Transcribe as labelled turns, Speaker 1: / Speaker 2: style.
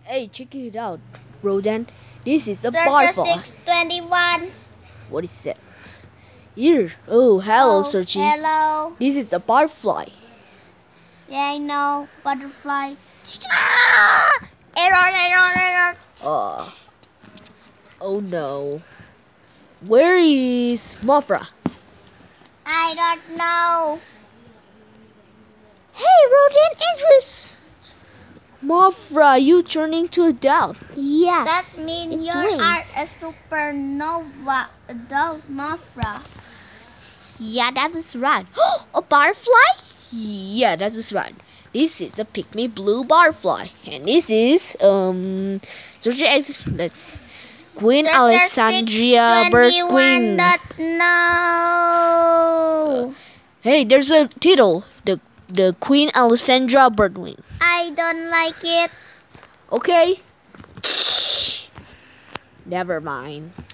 Speaker 1: Hey, check it out, Rodan. This is a barfly.
Speaker 2: 621.
Speaker 1: What is that? Here. Oh, hello, Searchy.
Speaker 2: Hello.
Speaker 1: This is a barfly.
Speaker 2: Yeah, I know. Butterfly. Ah! Error.
Speaker 1: Oh no. Where is Mothra?
Speaker 2: I don't know.
Speaker 1: Hey, Rodan, Anguirus. Mothra, you turning to a dog.
Speaker 2: Yeah. That means
Speaker 1: It's
Speaker 2: you
Speaker 1: wings.
Speaker 2: are a supernova adult mothra.
Speaker 1: Yeah, that was right. A barfly? Yeah, that was right. This is a pygmy blue barfly, and this is Queen Alexandria birdwing.
Speaker 2: No.
Speaker 1: Hey, there's a title. The Queen Alexandra birdwing.
Speaker 2: I don't like it.
Speaker 1: Okay. Never mind.